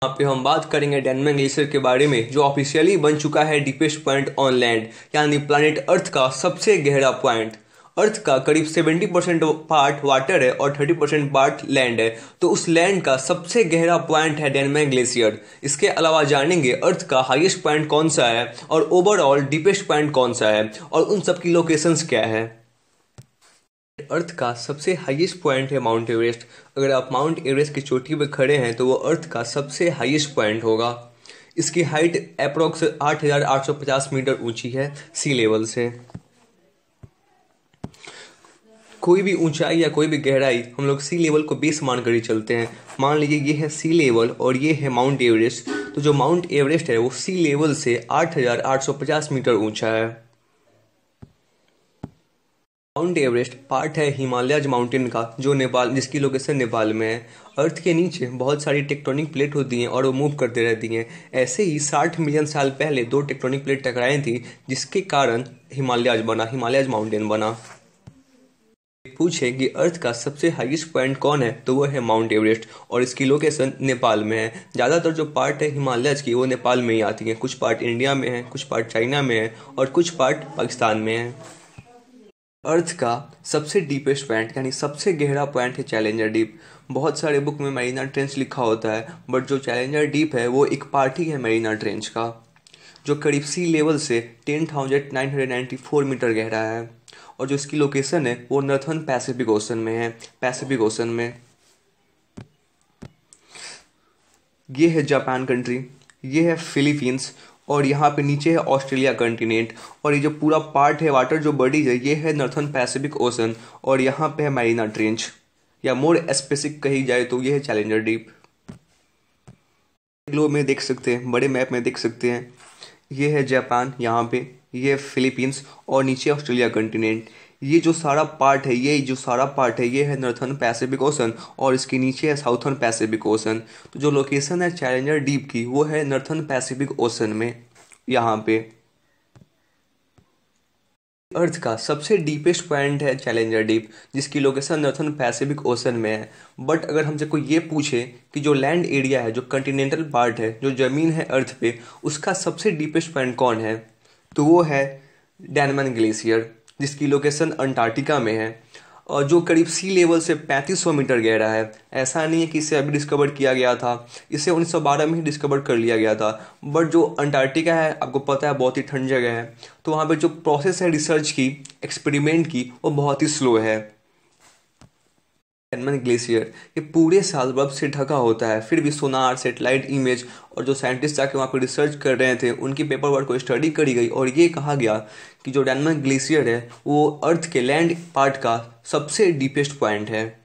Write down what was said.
यहाँ पे हम बात करेंगे डेनमैन ग्लेशियर के बारे में, जो ऑफिशियली बन चुका है डीपेस्ट पॉइंट ऑन लैंड, यानी प्लैनेट अर्थ का सबसे गहरा पॉइंट। अर्थ का करीब 70% पार्ट वाटर है और 30% पार्ट लैंड है, तो उस लैंड का सबसे गहरा पॉइंट है डेनमैन ग्लेशियर। इसके अलावा जानेंगे अर्थ का हाईएस्ट पॉइंट कौन सा है और ओवरऑल डीपेस्ट पॉइंट कौन सा है और उन सब की लोकेशंस क्या है। अर्थ का सबसे हाईएस्ट पॉइंट है माउंट एवरेस्ट। अगर आप माउंट एवरेस्ट की चोटी पर खड़े हैं तो वो अर्थ का सबसे हाईएस्ट पॉइंट होगा। इसकी हाइट अप्रोक्स 8,850 मीटर ऊंची है सी लेवल से। कोई भी ऊंचाई या कोई भी गहराई हम लोग सी लेवल को बेस मानकर ही चलते हैं। मान लीजिए ये है सी लेवल और ये है माउंट एवरेस्ट, तो जो माउंट एवरेस्ट है वो सी लेवल से 8,850 मीटर ऊंचा है। माउंट एवरेस्ट पार्ट है हिमालयज माउंटेन का, जो नेपाल, जिसकी लोकेशन नेपाल में है। अर्थ के नीचे बहुत सारी टेक्टोनिक प्लेट होती हैं और वो मूव करते रहती हैं। ऐसे ही 60 मिलियन साल पहले दो टेक्टोनिक प्लेट टकराई थी, जिसके कारण हिमालयज माउंटेन बना। पूछे कि अर्थ का सबसे हाईएस्ट पॉइंट कौन है, तो वो है माउंट एवरेस्ट और इसकी लोकेशन नेपाल में है। ज़्यादातर जो पार्ट है हिमालयज की वो नेपाल में ही आती है। कुछ पार्ट इंडिया में है, कुछ पार्ट चाइना में है और कुछ पार्ट पाकिस्तान में है। अर्थ का सबसे डीपेस्ट पॉइंट यानी सबसे गहरा पॉइंट है चैलेंजर डीप। बहुत सारे बुक में मैरीना ट्रेंच लिखा होता है, बट जो चैलेंजर डीप है वो एक पार्ट ही है मैरीना ट्रेंच का, जो करीब सी लेवल से 10,994 मीटर गहरा है और जो इसकी लोकेशन है वो नॉर्थर्न पैसिफिक ओशन में है। पैसिफिक ओशन में ये है जापान कंट्री, ये है फिलीपींस और यहाँ पे नीचे है ऑस्ट्रेलिया कंटिनेंट। और ये जो पूरा पार्ट है वाटर जो बॉडी है ये है नॉर्थर्न पैसिफिक ओशन और यहाँ पे है मैरीना ट्रेंच, या मोर स्पेसिफिक कही जाए तो ये है चैलेंजर डीप। ग्लोब में देख सकते हैं, बड़े मैप में देख सकते हैं, ये है जापान, यहाँ पे ये है फिलीपींस और नीचे ऑस्ट्रेलिया कंटिनेंट। ये जो सारा पार्ट है ये है नॉर्थर्न पैसिफिक ओशन और इसके नीचे है साउथर्न पैसिफिक ओशन। तो जो लोकेशन है चैलेंजर डीप की वो है नॉर्थर्न पैसिफिक ओशन में। यहाँ पे अर्थ का सबसे डीपेस्ट पॉइंट है चैलेंजर डीप, जिसकी लोकेशन नॉर्थर्न पैसिफिक ओशन में है। बट अगर हमसे कोई ये पूछे कि जो लैंड एरिया है, जो कंटिनेंटल पार्ट है, जो ज़मीन है अर्थ पे, उसका सबसे डीपेस्ट पॉइंट कौन है, तो वो है डेनमैन ग्लेशियर, जिसकी लोकेशन अंटार्कटिका में है और जो करीब सी लेवल से 3500 मीटर गहरा है। ऐसा नहीं है कि इसे अभी डिस्कवर किया गया था, इसे 1912 में ही डिस्कवर कर लिया गया था। बट जो अंटार्कटिका है आपको पता है बहुत ही ठंडी जगह है, तो वहाँ पे जो प्रोसेस है रिसर्च की, एक्सपेरिमेंट की, वो बहुत ही स्लो है। डेनमैन ग्लेशियर ये पूरे साल बर्फ से ढका होता है, फिर भी सोनार, सैटेलाइट इमेज और जो साइंटिस्ट जाके वहाँ पर रिसर्च कर रहे थे उनकी पेपर वर्क को स्टडी करी गई और ये कहा गया कि जो डेनमैन ग्लेशियर है वो अर्थ के लैंड पार्ट का सबसे डीपेस्ट पॉइंट है।